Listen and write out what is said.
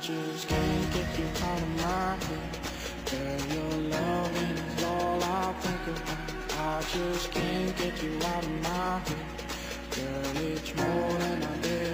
just can't get you out of my head. Girl, your loving is all I think about. I just can't get you out of my head. Girl, it's more than I did